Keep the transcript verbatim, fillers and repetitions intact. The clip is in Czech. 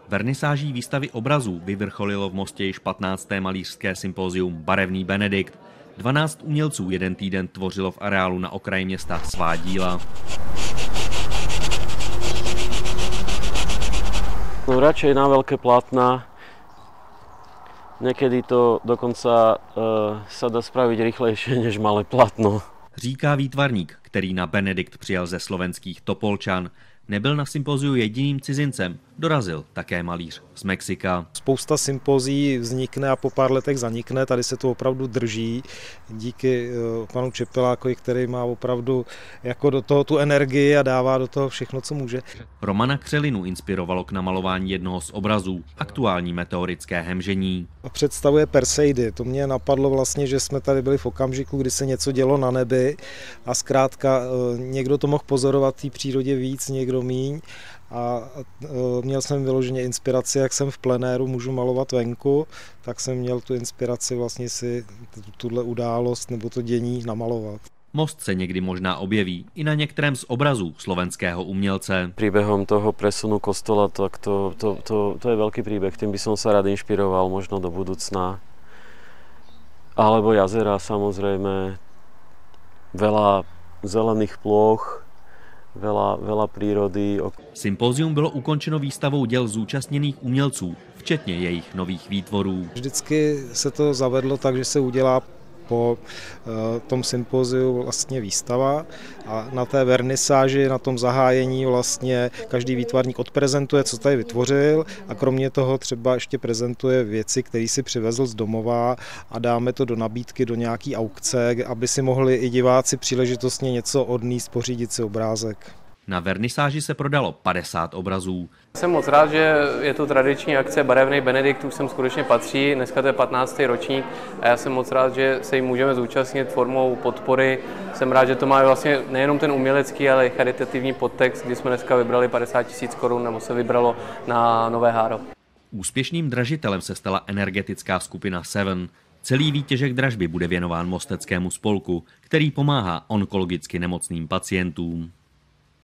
Vernisáží výstavy obrazů vyvrcholilo v Mostě již patnácté malířské sympózium Barevný Benedikt. dvanáct umělců jeden týden tvořilo v areálu na okraji města svá díla. No, radšej na veľké plátna. Někdy to dokonce uh, sa dá spraviť rýchlejšie než malé plátno. Říká výtvarník, který na Benedikt přijel ze slovenských Topolčan. Nebyl na sympóziu jediným cizincem, dorazil také malíř z Mexika. Spousta sympózií vznikne a po pár letech zanikne, tady se to opravdu drží díky panu Čepelákovi, který má opravdu jako do toho tu energii a dává do toho všechno, co může. Romana Křelinu inspirovalo k namalování jednoho z obrazů, aktuální meteorické hemžení. Představuje Perseidy. To mě napadlo vlastně, že jsme tady byli v okamžiku, kdy se něco dělo na nebi a zkrátka někdo to mohl pozorovat v té přírodě víc, někdo míň. A měl jsem vyloženě inspiraci, jak jsem v plenéru můžu malovat venku, tak jsem měl tu inspiraci vlastně si tuhle událost nebo to dění namalovat. Most se někdy možná objeví i na některém z obrazů slovenského umělce. Príbehom toho presunu kostola, tak to, to, to, to je veľký príbeh, tým by som sa rád inšpiroval možno do budúcna. Alebo jazera, samozrejme, veľa zelených ploch, Veľa, veľa prírody. Sympózium bylo ukončeno výstavou děl zúčastněných umělců, včetně jejich nových výtvorů. Vždycky se to zavedlo tak, že se udělá po tom sympóziu vlastně výstava a na té vernisáži, na tom zahájení vlastně každý výtvarník odprezentuje, co tady vytvořil a kromě toho třeba ještě prezentuje věci, které si přivezl z domova a dáme to do nabídky, do nějaký aukce, aby si mohli i diváci příležitostně něco odníst, pořídit si obrázek. Na vernisáži se prodalo padesát obrazů. Jsem moc rád, že je tu tradiční akce Barevný Benedikt, už sem skutečně patří, dneska to je patnáctý ročník a já jsem moc rád, že se jim můžeme zúčastnit formou podpory. Jsem rád, že to má vlastně nejenom ten umělecký, ale i charitativní podtext, kdy jsme dneska vybrali padesát tisíc korun, nebo se vybralo na Nové Háro. Úspěšným dražitelem se stala energetická skupina Seven. Celý výtěžek dražby bude věnován Mosteckému spolku, který pomáhá onkologicky nemocným pacientům.